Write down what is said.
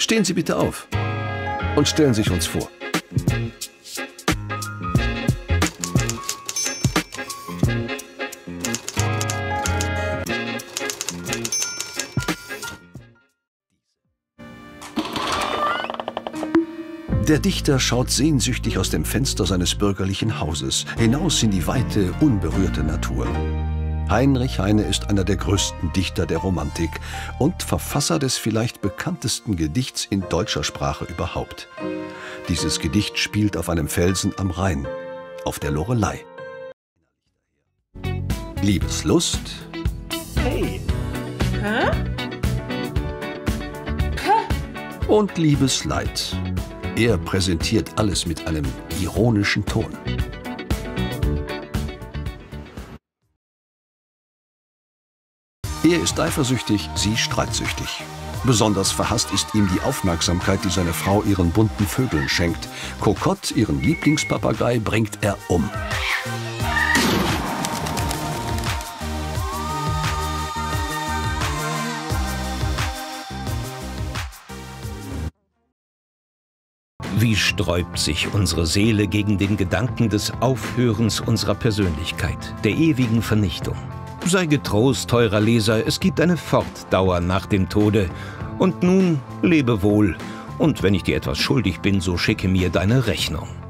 Stehen Sie bitte auf und stellen sich uns vor. Der Dichter schaut sehnsüchtig aus dem Fenster seines bürgerlichen Hauses hinaus in die weite, unberührte Natur. Heinrich Heine ist einer der größten Dichter der Romantik und Verfasser des vielleicht bekanntesten Gedichts in deutscher Sprache überhaupt. Dieses Gedicht spielt auf einem Felsen am Rhein, auf der Loreley. Liebeslust. Hey. Hä? Und Liebesleid. Er präsentiert alles mit einem ironischen Ton. Er ist eifersüchtig, sie streitsüchtig. Besonders verhasst ist ihm die Aufmerksamkeit, die seine Frau ihren bunten Vögeln schenkt. Kokott, ihren Lieblingspapagei, bringt er um. Wie sträubt sich unsere Seele gegen den Gedanken des Aufhörens unserer Persönlichkeit, der ewigen Vernichtung. Sei getrost, teurer Leser, es gibt eine Fortdauer nach dem Tode. Und nun lebe wohl, und wenn ich dir etwas schuldig bin, so schicke mir deine Rechnung.